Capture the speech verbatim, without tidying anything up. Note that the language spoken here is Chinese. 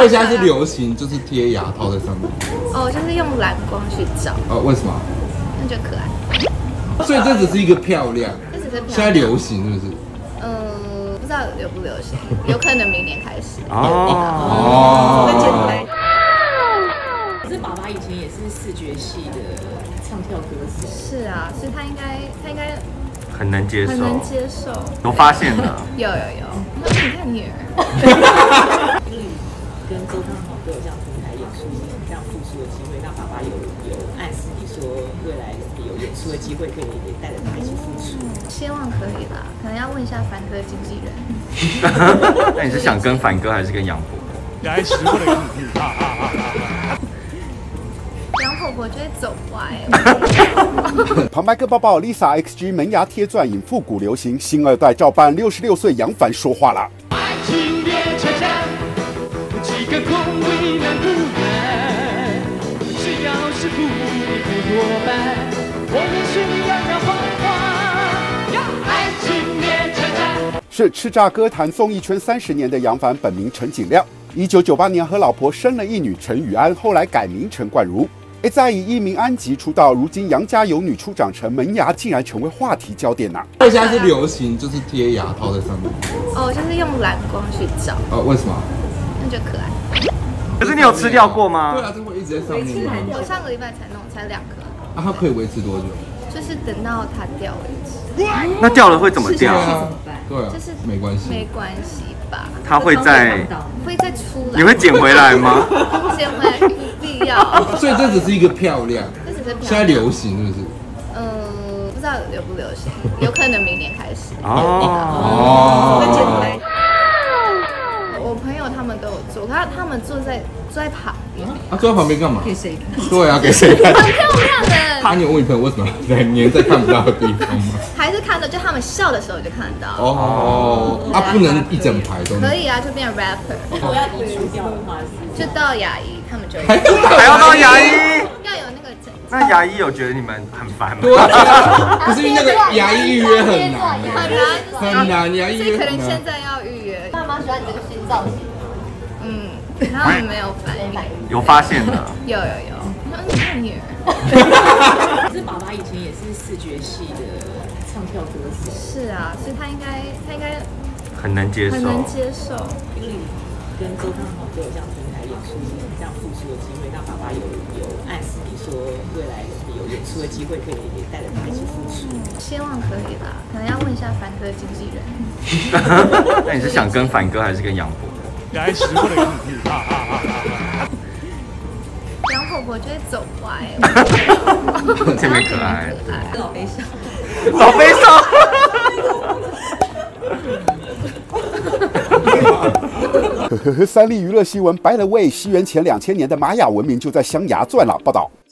所以现在是流行，就是贴牙套在上面。 哦，就是用蓝光去照。 呃，为什么？ 那觉得可爱。 所以这只是一个漂亮。 这只是漂亮。 现在流行是不是？ 呃，不知道流不流行，有可能明年开始。 哦。 哦。可是爸爸以前也是视觉系的唱跳歌手。是啊， 所以他应该，他应该。 很能接受， 很能接受。 有发现了？ 有有有。你看女儿。 因为跟周汤豪都有这样同台演出，这样复出的机会，那爸爸有有暗示你说未来有演出的机会，可以也带着他一起复出。 希望可以啦，可能要问一下凡哥的经纪人。 那你是想跟凡哥还是跟杨博？ 来十个人。 杨婆婆就会走歪。 旁白哥抱抱 Lisa X G 门牙贴钻引复古流行，新二代照办六十六岁杨凡说话了。爱情列车站，几个空位难不难？只要是不离不多半，我们需要让花花。爱情列车站是叱咤歌坛综艺圈三十年的杨凡，本名陈景亮。一九九八年和老婆生了一女陈雨安，后来改名陈冠如。而在以一名安吉出道，如今杨家有女初长成，门牙竟然成为话题焦点呐、啊！ 所以现在是流行，就是贴牙套在上面。 哦，就是用蓝光去照。 呃，为什么？ 那觉得可爱。 可是你有吃掉过吗？ 对啊，这会一直在上面。 我上个礼拜才弄，才两颗。 啊，它可以维持多久？ 就是等到它掉为止。 那掉了会怎么掉？ 对啊， 就是没关系， 没关系吧？ 它会再会再出来。 你会捡回来吗？ 捡回来不必要。 所以这只是一个漂亮。 这只是漂亮。 现在流行是不是？ 呃，不知道流不流行，有可能明年开始。 哦。 我朋友他们都有做，他他们坐在坐在旁边。 啊，坐在旁边干嘛？ 给谁看？ 对啊，给谁看？ 很漂亮的。 他你有问你朋友为什么在粘在看不到的地方吗？ 还是看到，就他们笑的时候就看得到。 哦，啊，不能一整排都。 可以啊，就变成 rapper。 如果要移除掉的话是？ 就到牙医，他们就还要到牙医。 要有那个诊。 那牙医有觉得你们很烦吗？ 对啊，可是因为那个牙医预约很难， 很难， 很难，牙医所以可能现在要预约。爸妈喜欢你这个新造型。嗯，他们没有反应。 有发现了？ 有有有。你看女儿。 可是爸爸以前也是视觉系的唱跳歌手。 是啊，所以他应该他应该很能接受， 很能接受。 因为跟周汤豪都有这样同台演出，这样复出的机会，那爸爸有有暗示你说未来有演出的机会，可以也带着他一起复出。 希望可以啦，可能要问一下凡哥的经纪人。 那你是想跟凡哥还是跟杨博？ 来十个人。 杨婆婆就会走歪。 这么可爱， 老悲伤， 老悲伤。 呵呵呵，三立娱乐新闻，by the way，西元前两千年的玛雅文明就在镶牙钻了。报道。